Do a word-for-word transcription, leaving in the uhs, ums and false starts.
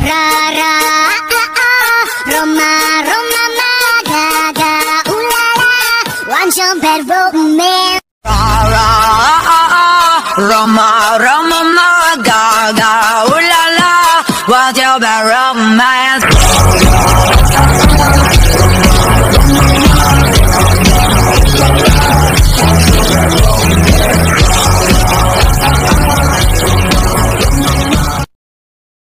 Ra ra ah ah, Roma Roma ma ga ga ooh la la, 완전 bad romance. Ra ra ah ah, Roma Roma ma ga ga ooh la la, what's your bad romance?